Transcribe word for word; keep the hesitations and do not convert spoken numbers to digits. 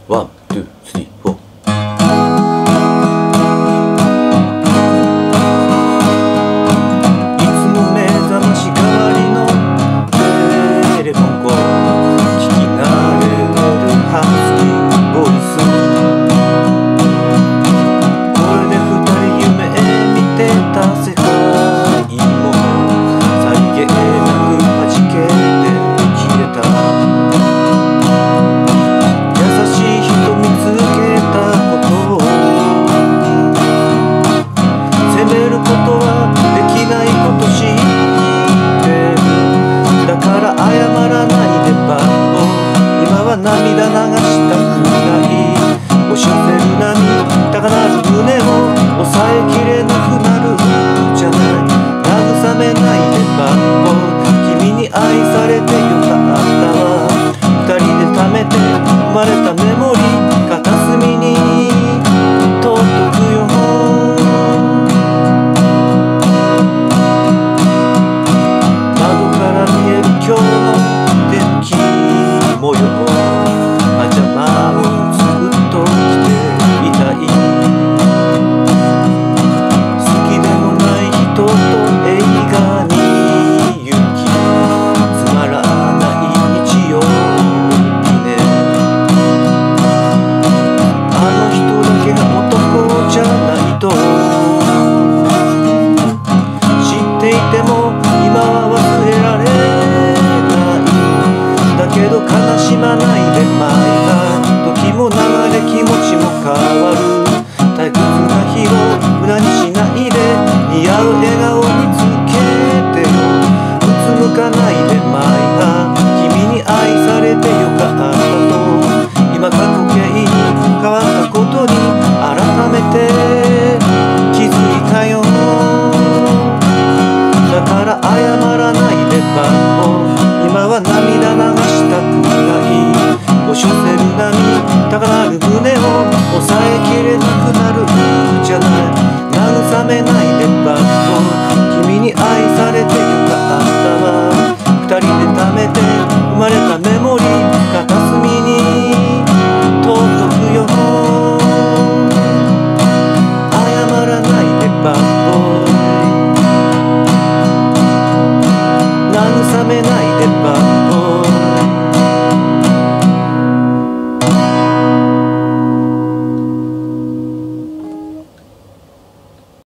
ワン、ツー、スリー、フォー。いつも目覚まし代わりのテレフォンコール、聞き慣れるハスキーボイス。これで二人夢見てた世界もさりげなく弾けて消えた。涙流したくない押し寄せる波高鳴る胸を抑えきれなくなるんじゃない。慰めないでバンボ君に愛されてよかったわ。二人で貯めて生まれたメモリー片隅に届くよ。窓から見える今日の天気模様、パジャマをずっと着ていたい。好きでもない人と映画に行き、つまらない日曜日ね。あの人だけが男じゃないと知っていても今は忘れられない。だけど悲しまない